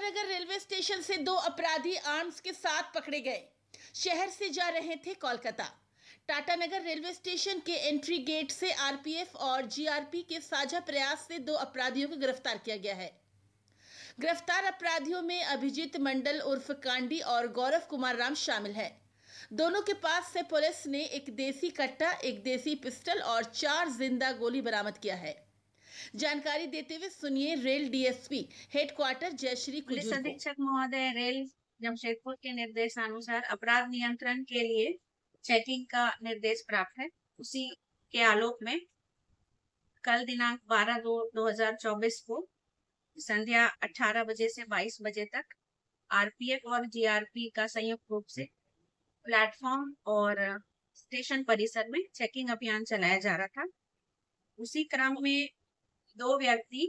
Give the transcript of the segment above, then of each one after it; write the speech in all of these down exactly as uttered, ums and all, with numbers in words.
Tatanagar railway station से दो अपराधी आर्म्स के साथ पकड़े गए। शहर से जा रहे थे कोलकाता। टाटानगर रेलवे स्टेशन के एंट्री गेट से आरपीएफ और जीआरपी के साझा प्रयास से दो अपराधियों को गिरफ्तार किया गया है। गिरफ्तार अपराधियों में अभिजीत मंडल उर्फ कांडी और गौरव कुमार राम शामिल है। दोनों के पास से पुलिस ने एक देसी कट्टा, एक देसी पिस्टल और चार जिंदा गोली बरामद किया है। जानकारी देते हुए सुनिए रेल डीएसपी हेडक्वार्टर जयश्री पुलिस अधीक्षक महोदय रेल जमशेदपुर के निर्देशानुसार अपराध नियंत्रण के लिए चेकिंग का निर्देश प्राप्त है। उसी के आलोक में कल दिनांक बारह दो दो हजार चौबीस को संध्या अठारह बजे से बाईस बजे तक आरपीएफ और जीआरपी का संयुक्त रूप से प्लेटफॉर्म और स्टेशन परिसर में चेकिंग अभियान चलाया जा रहा था। उसी क्रम में दो व्यक्ति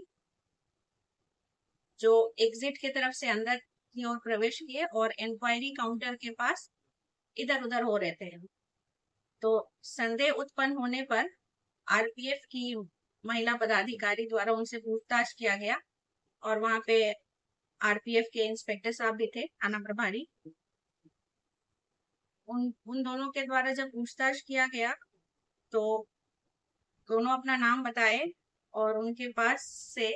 जो एग्जिट की तरफ से अंदर की ओर प्रवेश किए और इंक्वायरी काउंटर के पास इधर उधर हो रहे थे, तो संदेह उत्पन्न होने पर आरपीएफ की महिला पदाधिकारी द्वारा उनसे पूछताछ किया गया और वहां पे आरपीएफ के इंस्पेक्टर साहब भी थे, थाना प्रभारी। उन उन दोनों के द्वारा जब पूछताछ किया गया तो दोनों अपना नाम बताए और उनके पास से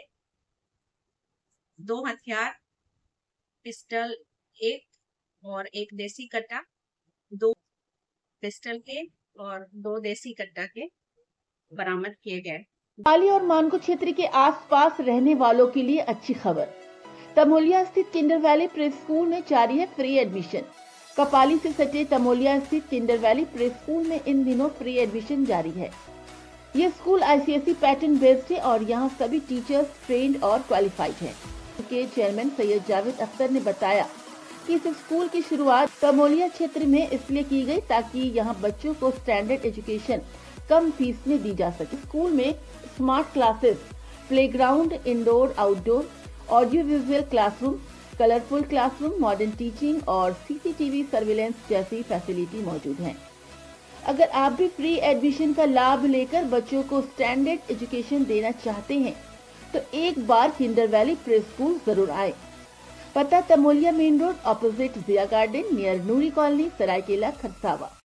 दो हथियार, पिस्टल एक और एक देसी कट्टा, दो पिस्टल के और दो देसी कट्टा के बरामद किए गए। पाली और मानको क्षेत्र के आसपास रहने वालों के लिए अच्छी खबर। तमोलिया स्थित किंडर वैली प्रे स्कूल में जारी है फ्री एडमिशन। कपाली से सटे तमोलिया स्थित किंडर वैली प्रे स्कूल में इन दिनों फ्री एडमिशन जारी है। ये स्कूल आईसीएसई पैटर्न बेस्ड है और यहाँ सभी टीचर्स ट्रेंड और क्वालिफाइड हैं। के चेयरमैन सैयद जावेद अख्तर ने बताया कि इस स्कूल की शुरुआत तमोलिया क्षेत्र में इसलिए की गई ताकि यहाँ बच्चों को स्टैंडर्ड एजुकेशन कम फीस में दी जा सके। स्कूल में smart classes, playground, indoor outdoor, audio visual classroom, colourful classroom, modern teaching और सीसीटीवी सर्विलेंस जैसी फैसिलिटी मौजूद हैं। अगर आप भी फ्री एडमिशन का लाभ लेकर बच्चों को स्टैंडर्ड एजुकेशन देना चाहते हैं तो एक बार किंडर वैली प्रे स्कूल जरूर आए। पता Tamolia main road, opposite Jiya garden, near Noori colony, Seraikela, Kharsawan.